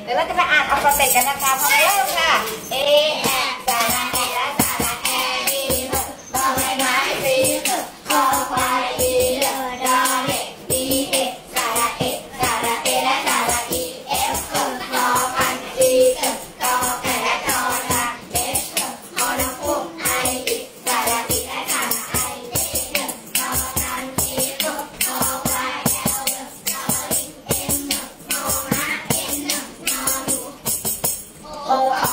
เดี๋ยวเราจะไปอ่านอัลฟาเบตกันนะคะพร้อมแล้วเริ่มค่ะ A แอสาระแอและสาระแอดีบอใบไม้สีคอควายอีดอเด็กดีเอสาระเอและสาระอีเอฟคอพันจีกอแก่และกอละเอชคอนกฮูกไออีสาระอีและสาระไอเอคอจันทีคอควายแอลลอลิงเอ็นงอม้าเอ็นนอหนูโอ